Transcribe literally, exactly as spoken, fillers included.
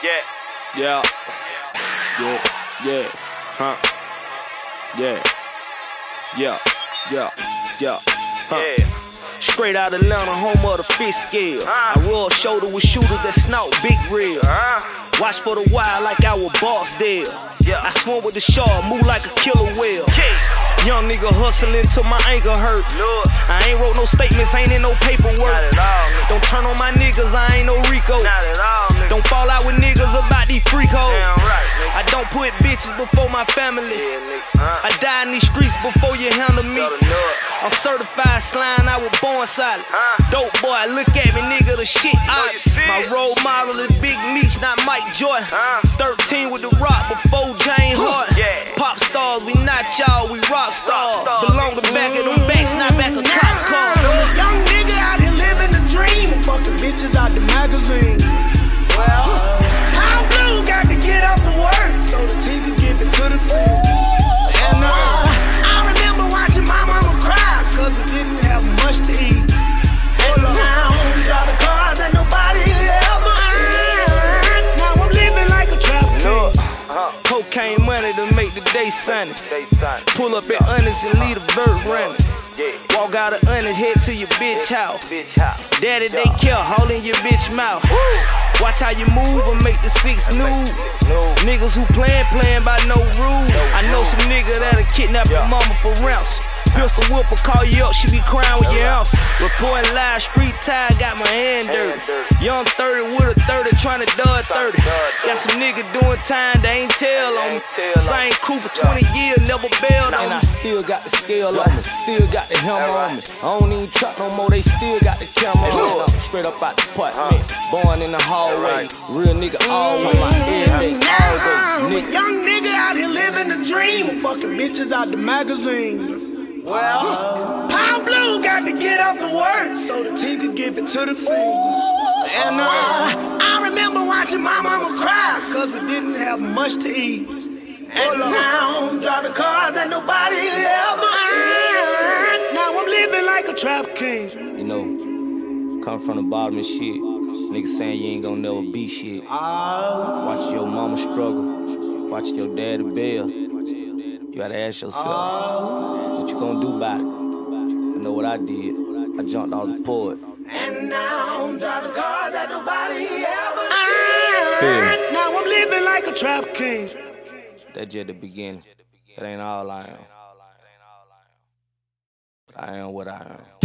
Yeah. Yeah. Yeah. Yeah. Huh. Yeah. Yeah. Yeah. Yeah. Huh. Yeah. Straight out Atlanta, home of the fish scale. Uh. I rub shoulder with shooters that snout big real. Uh. Watch for the wild like I was boss there. Yeah. I swim with the shark, move like a killer whale. Yeah. Young nigga hustling till my ankle hurt. Lord. I ain't wrote no statements, ain't in no paperwork. Not at all, nigga. Don't turn on my niggas, I ain't no Rico. Not at all, nigga. Don't fall out with niggas about these freak hoes. Damn right, nigga. I don't put bitches before my family. Yeah, nigga. Uh. I die in these streets before you handle me. Gotta know it. I'm certified slime, I was born solid. Huh? Dope boy, look at me, nigga, the shit know out. you see My it. role model is Big Meech, not Mike Joy. Huh? thirteen with the rock before James Hart. Yeah. Pop stars, we not y'all, we rock stars. stars. Belong to back of them backs, not back of cop cars. I'm a young nigga out here living the dream. Fucking bitches out the magazine. Well, How blue got to get off the work so the team can give it to the field. And uh, I remember watching my mama cry cause we didn't have much to eat. And now we got the cars that nobody ever seen. Now I'm living like a trap look. king. Uh. Cocaine money to make the day sunny. They son. Pull up at Honest and leave the vert running. Yeah. Walk out of Honest, head to your bitch house. Bitch hot. Daddy, they kill, all in your bitch mouth. Watch how you move and make the six nude. No. Niggas who playin', playin' by no rules. I know some nigga that'll kidnap your Yeah. mama for ransom. Pistol whip will call you up, she be crying with your ounce. Reporting live, street tide, got my hand dirty. Young thirty with a thirty, tryna dud thirty. Got some nigga doing time, they ain't tell on me. Same crew for twenty years, never bailed on me. And I still got the scale on me, still got the helmet on me. I don't even truck no more, they still got the camera on me. Straight up out the apartment, born in the hallway. Real nigga always, my head make all Now I'm a day. young nigga out here living the dream. Fucking bitches out the magazine. Well, Pound Blue got to get off the work so the team could give it to the fiends. And uh, I remember watching my mama cry cause we didn't have much to eat. And now I'm driving cars that nobody ever seen. Now I'm living like a trap king. You know, come from the bottom of shit. Niggas saying you ain't gonna never be shit. Watch your mama struggle. Watch your daddy bail. You gotta ask yourself, what you gonna do about it? You know what I did? I jumped off the port. And now I'm driving cars that nobody ever Yeah. seen. Now I'm living like a trap king. That's just the beginning. That ain't all I am. But I am what I am.